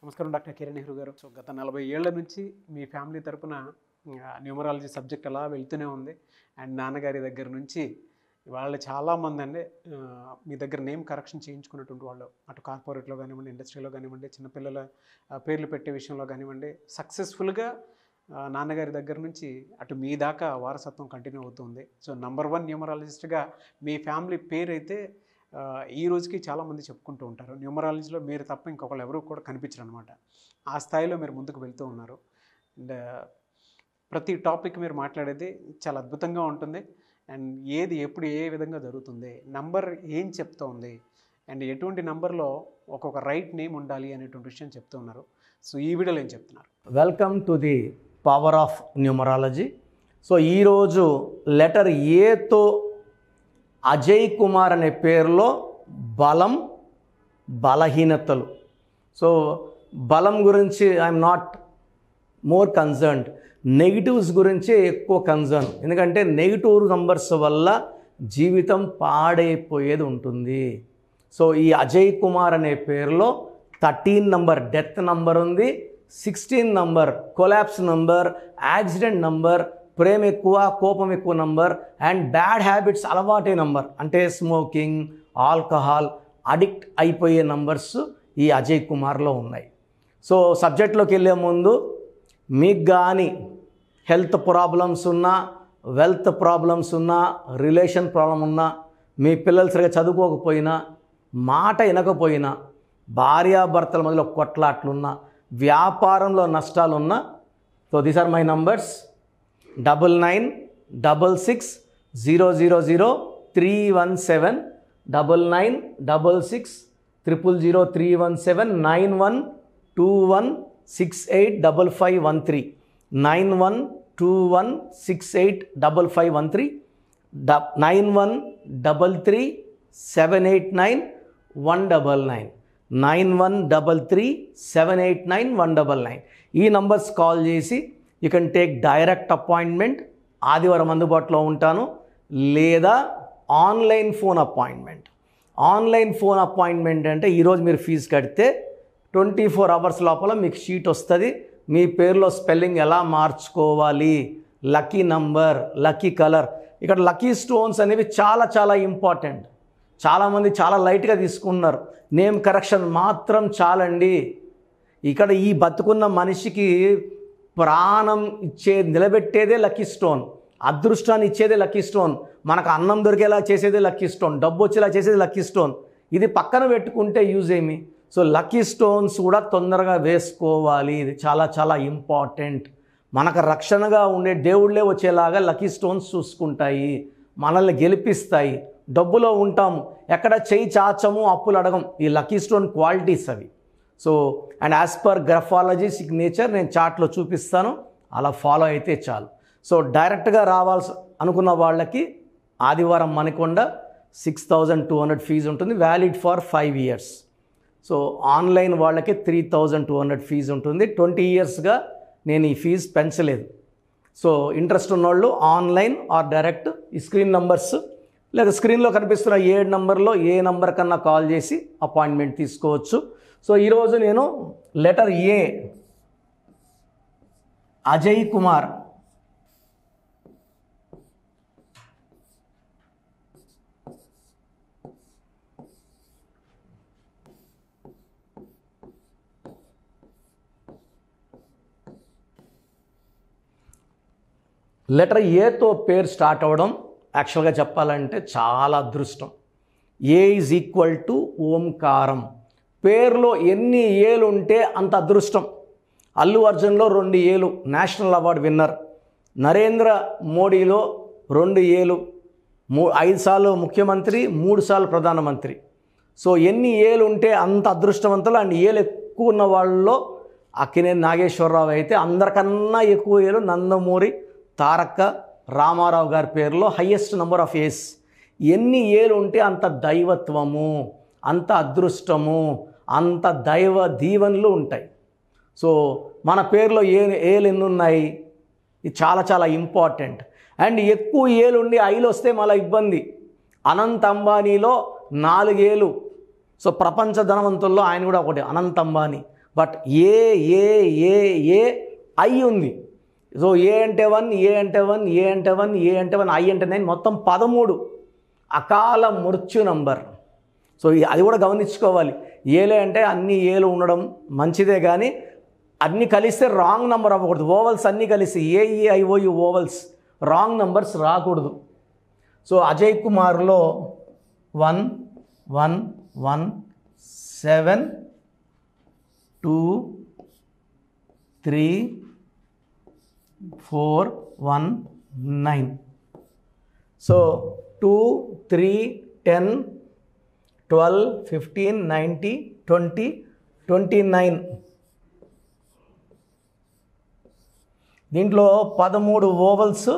నమస్కారం doctor Kiran Nehru garu. So గత 40 ఏళ్ల నుంచి మీ ఫ్యామిలీ తరపున న్యూమరాలజీ సబ్జెక్ట్ అలా వెళ్తూనే ఉంది. అండ్ నాన్నగారి దగ్గర నుంచి వాళ్ళు చాలామంది అండి మీ దగ్గర నేమ్ కరెక్షన్ చేయించుకున్నటువంటి వాళ్ళు, అటు కార్పొరేట్లో కానివ్వండి, ఇండస్ట్రీలో కానివ్వండి, చిన్నపిల్లల పేర్లు పెట్టే విషయంలో కానివ్వండి, సక్సెస్ఫుల్గా నాన్నగారి దగ్గర నుంచి అటు మీ దాకా వారసత్వం కంటిన్యూ అవుతుంది. సో నంబర్ 1 న్యూమరాలజిస్ట్గా మీ ఫ్యామిలీ పేరు అయితే ఈ రోజుకి చాలామంది చెప్పుకుంటూ ఉంటారు. న్యూమరాలజీలో మీరు తప్ప ఇంకొకళ్ళు ఎవరు కూడా కనిపించరు అనమాట. ఆ స్థాయిలో మీరు ముందుకు వెళ్తూ ఉన్నారు. అండ్ ప్రతి టాపిక్ మీరు మాట్లాడేది చాలా అద్భుతంగా ఉంటుంది. అండ్ ఏది ఎప్పుడు ఏ విధంగా జరుగుతుంది, నంబర్ ఏం చెప్తోంది, అండ్ ఎటువంటి నంబర్లో ఒక్కొక్క రైట్ నేమ్ ఉండాలి అనేటువంటి విషయం చెప్తూ ఉన్నారు. సో ఈ వీడియోలో ఏం చెప్తున్నారు? Welcome to the power of numerology. So ఈరోజు లెటర్ ఏతో అజయ్ కుమార్ అనే పేరులో బలం, బలహీనతలు. సో బలం గురించి I'm not more concerned, negatives గురించే ఎక్కువ కన్సర్న్. ఎందుకంటే నెగిటివ్ నంబర్స్ వల్ల జీవితం పాడైపోయేది ఉంటుంది. సో ఈ అజయ్ కుమార్ అనే పేరులో 13 నంబర్ డెత్ నంబర్ ఉంది, 16 number collapse number, accident number, ప్రేమ ఎక్కువ కోపం ఎక్కువ నంబర్, అండ్ బ్యాడ్ హ్యాబిట్స్ అలవాటే నంబర్, అంటే స్మోకింగ్, ఆల్కహాల్ అడిక్ట్ అయిపోయే నంబర్స్ ఈ అజయ్ కుమార్లో ఉన్నాయి. సో సబ్జెక్ట్లోకి వెళ్ళే ముందు మీకు కానీ హెల్త్ ప్రాబ్లమ్స్ ఉన్నా, వెల్త్ ప్రాబ్లమ్స్ ఉన్నా, రిలేషన్ ప్రాబ్లం ఉన్నా, మీ పిల్లలు సరిగా చదువుకోకపోయినా, మాట వినకపోయినా, భార్యాభర్తల మధ్యలో కొట్లాట్లున్నా, వ్యాపారంలో నష్టాలున్నా, so these are my numbers 9966000317, 9966000317, 9121685513, 9121685513, 9133789199, 9133789199. ఈ నంబర్స్ కాల్ చేసి you can take direct appointment. ఆదివారం అందుబాటులో ఉంటాను, లేదా online phone appointment. Online phone appointment అంటే ఈరోజు మీరు ఫీజు కడితే 24 అవర్స్ లోపల మీకు షీట్ వస్తుంది. మీ పేరులో స్పెల్లింగ్ ఎలా మార్చుకోవాలి, లక్కీ నంబర్, లక్కీ కలర్. ఇక్కడ లక్కీ స్టోన్స్ అనేవి చాలా చాలా ఇంపార్టెంట్. చాలామంది చాలా లైట్గా తీసుకుంటున్నారు. నేమ్ కరెక్షన్ మాత్రం చాలండి. ఇక్కడ ఈ బతుకున్న మనిషికి ప్రాణం నిలబెట్టేదే లక్కీ స్టోన్, అదృష్టాన్ని ఇచ్చేదే లక్కీ స్టోన్, మనకు అన్నం దొరికేలా చేసేదే లక్కీ స్టోన్, డబ్బు వచ్చేలా చేసేది లక్కీ స్టోన్. ఇది పక్కన పెట్టుకుంటే యూజ్ ఏమి? సో లక్కీ స్టోన్స్ కూడా తొందరగా వేసుకోవాలి. ఇది చాలా చాలా ఇంపార్టెంట్. మనకు రక్షణగా ఉండే దేవుళ్ళే వచ్చేలాగా లక్కీ స్టోన్స్ చూసుకుంటాయి, మనల్ని గెలిపిస్తాయి. డబ్బులో ఉంటాము, ఎక్కడ చేయి చాచము, అప్పులు అడగం. ఈ లక్కీ స్టోన్ క్వాలిటీస్ అవి. So and as per graphology signature నేను చార్ట్లో చూపిస్తాను, అలా ఫాలో అయితే చాలు. సో డైరెక్ట్గా రావాల్సి అనుకున్న వాళ్ళకి ఆదివారం మణికొండ 6200 ఫీజు ఉంటుంది, valid for 5 years. So online వాళ్ళకి 3200 ఫీజు ఉంటుంది. 20 yearsగా నేను ఈ ఫీజు పెంచలేదు. సో ఇంట్రెస్ట్ ఉన్నవాళ్ళు ఆన్లైన్ ఆర్ డైరెక్ట్ ఈ స్క్రీన్ నంబర్స్ లేదా స్క్రీన్లో కనిపిస్తున్న 7 నంబర్లో ఏ నంబర్ కన్నా కాల్ చేసి అపాయింట్మెంట్ తీసుకోవచ్చు. సో ఈరోజు నేను letter A Ajay Kumar letter ఏతో పేరు స్టార్ట్ అవ్వడం యాక్చువల్గా చెప్పాలంటే చాలా అదృష్టం. ఏ ఈజ్ ఈక్వల్ టు ఓంకారం. పేరులో ఎన్ని ఏలు ఉంటే అంత అదృష్టం. అల్లు అర్జున్లో 2 ఏలు, నేషనల్ అవార్డు విన్నర్. నరేంద్ర మోడీలో 2 ఏలు, 5 సార్లు ముఖ్యమంత్రి, 3 సార్లు ప్రధానమంత్రి. సో ఎన్ని ఏలు ఉంటే అంత అదృష్టవంతులు. అండ్ ఏలు ఎక్కువ ఉన్న వాళ్ళలో అక్కినేని నాగేశ్వరరావు అయితే అందరికన్నా ఎక్కువ ఏలు నందమూరి తారక రామారావు గారి పేరులో హయ్యెస్ట్ నెంబర్ ఆఫ్ ఏస్. ఎన్ని ఏలు ఉంటే అంత దైవత్వము, అంత అదృష్టము, అంత దైవ దీవెనలు ఉంటాయి. సో మన పేరులో ఏలు ఎన్ని ఉన్నాయి, ఇది చాలా చాలా ఇంపార్టెంట్. అండ్ ఎక్కువ ఏలు ఉండి ఐలు వస్తే మళ్ళీ ఇబ్బంది. అనంత్ అంబానీలో 4 ఏలు. సో ప్రపంచ ధనవంతుల్లో ఆయన కూడా ఒకటి, Anant Ambani. But A A A A I ఉంది. సో ఏ అంటే 1, ఏ అంటే 1, ఏ అంటే 1, ఏ అంటే 1, ఐ అంటే 9, మొత్తం 13 అకాల మృత్యు నంబర్. సో అది కూడా గమనించుకోవాలి. ఏలే అంటే అన్ని ఏలు ఉండడం మంచిదే, కానీ అన్నీ కలిస్తే రాంగ్ నెంబర్ అవ్వకూడదు. ఓవల్స్ అన్నీ కలిసి AEIOU ఓవల్స్ రాంగ్ నంబర్స్ రాకూడదు. సో అజయ్ కుమార్లో 1 1 1 7 2 3 4 1 9. సో 2 3 10 12 15 90 20 29. దీంట్లో 13 ఓవల్స్,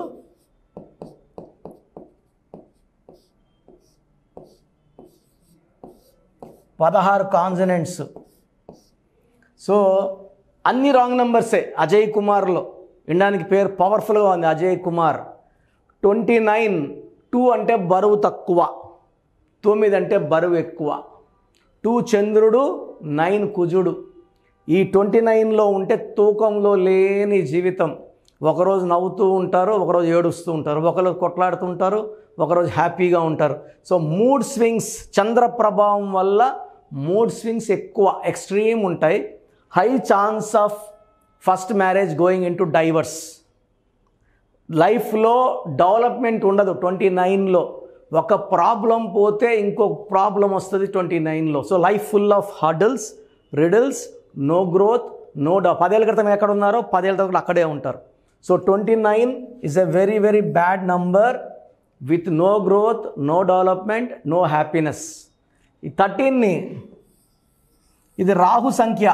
16 కాన్సనెంట్స్. సో అన్ని రాంగ్ నెంబర్సే అజయ్ కుమార్లో. వినడానికి పేరు పవర్ఫుల్గా ఉంది, అజయ్ కుమార్. 29 2 అంటే బరువు తక్కువ, 9 అంటే బరువు ఎక్కువ. 2 చంద్రుడు, 9 కుజుడు. ఈ 29లో ఉంటే తూకంలో లేని జీవితం. ఒకరోజు నవ్వుతూ ఉంటారు, ఒకరోజు ఏడుస్తూ ఉంటారు, ఒకరోజు కొట్లాడుతుంటారు, ఒకరోజు హ్యాపీగా ఉంటారు. సో మూడ్ స్వింగ్స్, చంద్ర ప్రభావం వల్ల మూడ్ స్వింగ్స్ ఎక్కువ ఎక్స్ట్రీమ్ ఉంటాయి. High chance of first marriage going in to divorce. లైఫ్లో డెవలప్మెంట్ ఉండదు 29లో. ఒక ప్రాబ్లం పోతే ఇంకొక ప్రాబ్లం వస్తుంది 29లో. So life full of hurdles, riddles, no growth, no 10 ఏళ్ళ క్రితం ఎక్కడ ఉన్నారో 10 ఏళ్ళ తర్వాత అక్కడే ఉంటారు. So 29 is a very very bad number with no growth, no development, no happiness. ఈ 13ని ఇది రాహు సంఖ్య,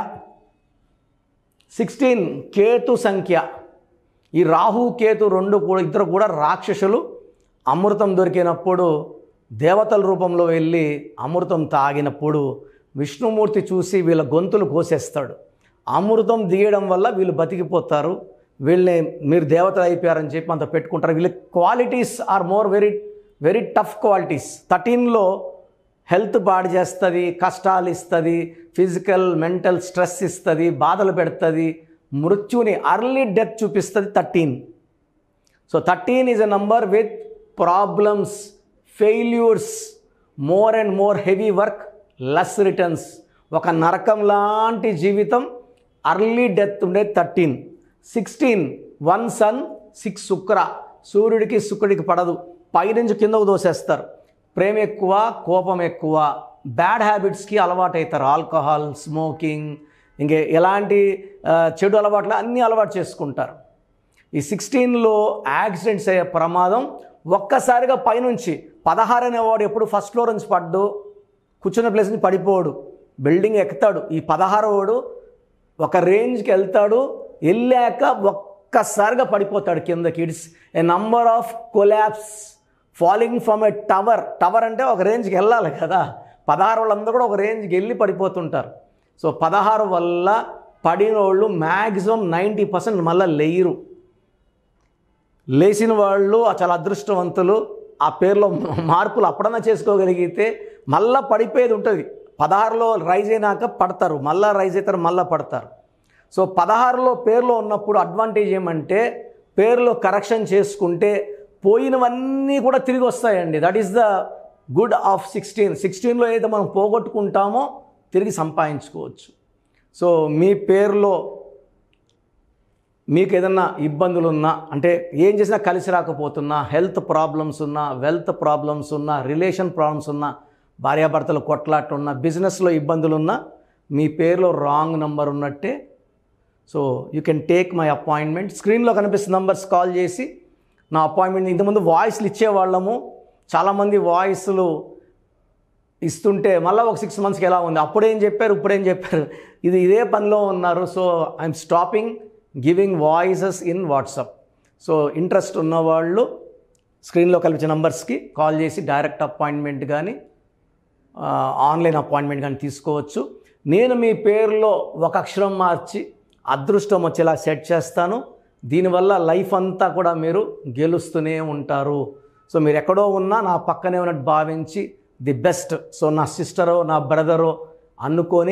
16 కేతు సంఖ్య. ఈ రాహు కేతు ఇద్దరు కూడా రాక్షసులు. అమృతం దొరికినప్పుడు దేవతల రూపంలో వెళ్ళి అమృతం తాగినప్పుడు విష్ణుమూర్తి చూసి వీళ్ళ గొంతులు కోసేస్తాడు. అమృతం దిగడం వల్ల వీళ్ళు బతికిపోతారు. వీళ్ళని మీరు దేవతలు అయిపోయారని చెప్పి అంత పెట్టుకుంటారు. వీళ్ళ qualities are more very very tough qualities. 13లో హెల్త్ పాడు చేస్తుంది, కష్టాలు ఇస్తుంది, ఫిజికల్ మెంటల్ స్ట్రెస్ ఇస్తుంది, బాధలు పెడుతుంది, మృత్యుని అర్లీ డెత్ చూపిస్తుంది 13. So 13 is a number with problems, failures, more and more heavy work, less returns. ఒక నరకం లాంటి జీవితం, అర్లీ డెత్ ఉండేది 13. 16 1 సన్ 6 శుక్ర. సూర్యుడికి శుక్రుడికి పడదు, పైనుంచి కిందకు దోసేస్తారు. ప్రేమ ఎక్కువ, కోపం ఎక్కువ, బ్యాడ్ హ్యాబిట్స్కి అలవాటు అవుతారు. ఆల్కహాల్, స్మోకింగ్, ఇంకే ఎలాంటి చెడు అలవాట్లు అన్నీ అలవాటు చేసుకుంటారు. ఈ 16లో యాక్సిడెంట్స్ అయ్యే ప్రమాదం. ఒక్కసారిగా పైనుంచి 16 అనేవాడు ఎప్పుడు ఫస్ట్ ఫ్లోర్ నుంచి కూర్చున్న ప్లేస్ నుంచి పడిపోడు, బిల్డింగ్ ఎక్కుతాడు. ఈ 16వాడు ఒక రేంజ్కి వెళ్తాడు, వెళ్ళాక ఒక్కసారిగా పడిపోతాడు కిందకి. It's a number of collapse, falling from a tower. Tower అంటే ఒక రేంజ్కి వెళ్ళాలి కదా. 16 వాళ్ళందరూ కూడా ఒక రేంజ్కి వెళ్ళి పడిపోతుంటారు. సో 16 వల్ల పడిన వాళ్ళు మ్యాక్సిమం 90% మళ్ళీ లేయరు. లేచిన వాళ్ళు చాలా అదృష్టవంతులు. ఆ పేరులో మార్పులు అప్పుడన్నా చేసుకోగలిగితే మళ్ళీ పడిపోయేది ఉంటుంది. 16లో రైజ్ అయినాక పడతారు, మళ్ళీ రైజ్ అవుతారు, మళ్ళీ పడతారు. సో 16లో పేరులో ఉన్నప్పుడు అడ్వాంటేజ్ ఏమంటే పేరులో కరెక్షన్ చేసుకుంటే పోయినవన్నీ కూడా తిరిగి వస్తాయండి. That is the good of 16. 16లో ఏదైతే మనం పోగొట్టుకుంటామో తిరిగి సంపాదించుకోవచ్చు. సో మీ పేరులో మీకు ఏదన్నా ఇబ్బందులు ఉన్నా, అంటే ఏం చేసినా కలిసి రాకపోతున్నా, హెల్త్ ప్రాబ్లమ్స్ ఉన్నా, వెల్త్ ప్రాబ్లమ్స్ ఉన్నా, రిలేషన్ ప్రాబ్లమ్స్ ఉన్నా, భార్యాభర్తలు కొట్లాట్లు ఉన్నా, బిజినెస్లో ఇబ్బందులు ఉన్నా, మీ పేరులో రాంగ్ నంబర్ ఉన్నట్టే. So you can take my appointment. స్క్రీన్లో కనిపిస్తున్న నంబర్స్ కాల్ చేసి నా అపాయింట్మెంట్. ఇంతకుముందు వాయిస్లు ఇచ్చేవాళ్ళము, చాలామంది వాయిస్లు ఇస్తుంటే మళ్ళీ ఒక 6 మంత్స్కి ఎలా ఉంది, అప్పుడేం చెప్పారు, ఇప్పుడేం చెప్పారు, ఇదే పనిలో ఉన్నారు. So I'm stopping giving voices in WhatsApp. So interest ఉన్నవాళ్ళు స్క్రీన్లో కల్పించిన నంబర్స్కి కాల్ చేసి డైరెక్ట్ అపాయింట్మెంట్ కానీ ఆన్లైన్ అపాయింట్మెంట్ కానీ తీసుకోవచ్చు. నేను మీ పేరులో ఒక అక్షరం మార్చి అదృష్టం వచ్చేలా సెట్ చేస్తాను. దీనివల్ల లైఫ్ అంతా కూడా మీరు గెలుస్తూనే ఉంటారు. సో మీరు ఎక్కడో ఉన్నా నా పక్కనే ఉన్నట్టు భావించి ది బెస్ట్, సో నా సిస్టరో నా బ్రదరో అనుకొని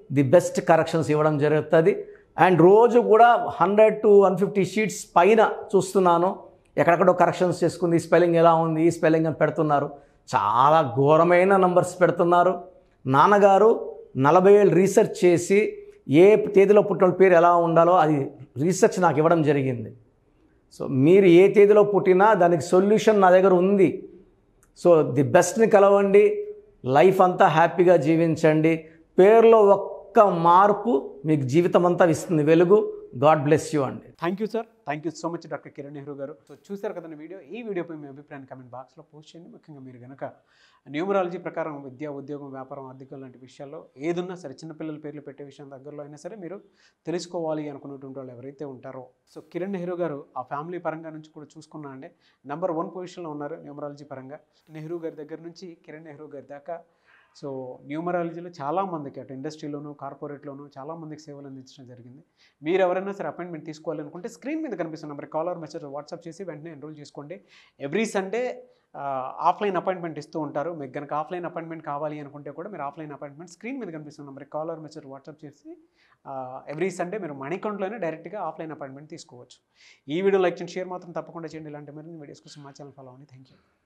ది బెస్ట్ కరెక్షన్స్ ఇవ్వడం జరుగుతుంది. అండ్ రోజు కూడా 100 to 150 షీట్స్ పైన చూస్తున్నాను. ఎక్కడెక్కడో కరెక్షన్స్ చేసుకుంది, ఈ స్పెల్లింగ్ ఎలా ఉంది, ఈ స్పెల్లింగ్ అని పెడుతున్నారు. చాలా ఘోరమైన నంబర్స్ పెడుతున్నారు. నాన్నగారు 40 ఏళ్ళు రీసెర్చ్ చేసి ఏ తేదీలో పుట్టిన పేరు ఎలా ఉండాలో అది రీసెర్చ్ నాకు ఇవ్వడం జరిగింది. సో మీరు ఏ తేదీలో పుట్టినా దానికి సొల్యూషన్ నా దగ్గర ఉంది. సో ది బెస్ట్ని కలవండి, లైఫ్ అంతా హ్యాపీగా జీవించండి. పేరులో ఒక్క మార్పు మీకు జీవితం అంతా ఇస్తుంది వెలుగు. గాడ్ బ్లెస్ యూ అండి. Thank you sir, thank you so much doctor Kiran Nehru garu. So చూశారు కదండి వీడియో. ఈ వీడియోపై మీ అభిప్రాయాన్ని కమెంట్ బాక్స్లో పోస్ట్ చేయండి. ముఖ్యంగా మీరు కనుక న్యూమరాలజీ ప్రకారం విద్య, ఉద్యోగం, వ్యాపారం, ఆర్థికం లాంటి విషయాల్లో ఏదున్నా సరే, చిన్నపిల్లల పేర్లు పెట్టే విషయం దగ్గరలో అయినా సరే మీరు తెలుసుకోవాలి అనుకున్నటువంటి వాళ్ళు ఎవరైతే ఉంటారో, సో కిరణ్ నెహ్రూ గారు ఆ ఫ్యామిలీ పరంగా నుంచి కూడా చూసుకున్నా అండి నెంబర్ 1 పొజిషన్లో ఉన్నారు న్యూమరాలజీ పరంగా. నెహ్రూ గారి దగ్గర నుంచి కిరణ్ నెహ్రూ గారి దాకా సో న్యూమరాలజీలో చాలామందికి అటు ఇండస్ట్రీలోను, కార్పొరేట్లోను చాలామందికి సేవలు అందించడం జరిగింది. మీరు ఎవరైనా సరే అపాయింట్మెంట్ తీసుకోవాలనుకుంటే స్క్రీన్ మీద కనిపిస్తున్న number call or message WhatsApp చేసి వెంటనే ఎన్రోల్ చేసుకోండి. ఎవ్రీ సండే ఆఫ్లైన్ అపాయింట్మెంట్ ఇస్తూ ఉంటారు. మీకు కనుక ఆఫ్లైన్ అపాయింట్మెంట్ కావాలి అనుకుంటే కూడా మీరు ఆఫ్లైన్ అపాయింట్మెంట్ స్క్రీన్ మీద కనిపిస్తున్న number call or message WhatsApp చేసి ఎవ్రీ సండే మీరు మణికంట్లోనే డైరెక్ట్గా ఆఫ్లైన్ అపాయింట్మెంట్ తీసుకోవచ్చు. ఈ వీడియో లైక్ చేయండి, షేర్ మాత్రం తప్పకుండా చేయండి. ఇలాంటి మరిన్ని వీడియోస్ కోసం మా ఛానల్ ఫాలో అవ్వండి. Thank you.